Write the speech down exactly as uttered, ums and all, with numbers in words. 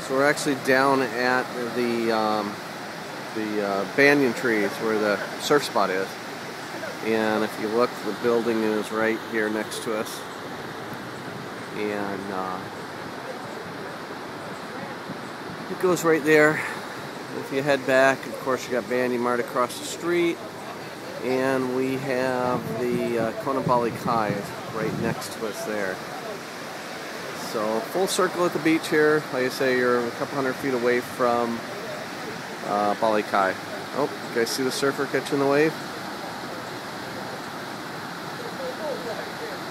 So we're actually down at the um, the uh, banyan trees where the surf spot is, and if you look, the building is right here next to us, and uh, it goes right there. If you head back, of course, you got Banyan Mart across the street, and we have the uh, Kona Bali Kai right next to us there. So full circle at the beach here. Like I say, you're a couple hundred feet away from uh, Bali Kai. Oh, you guys see the surfer catching the wave?